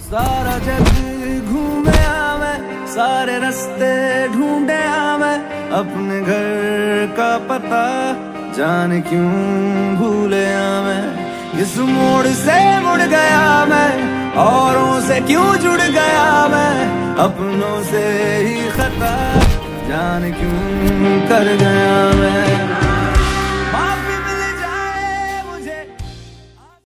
सारा जग घूमे मैं, सारे रास्ते ढूंढे मैं, अपने घर का पता जाने क्यों भूले मैं। इस मोड़ से मुड़ गया मैं, औरों से क्यों जुड़ गया मैं, अपनों से ही खता जाने क्यों कर गया मैं।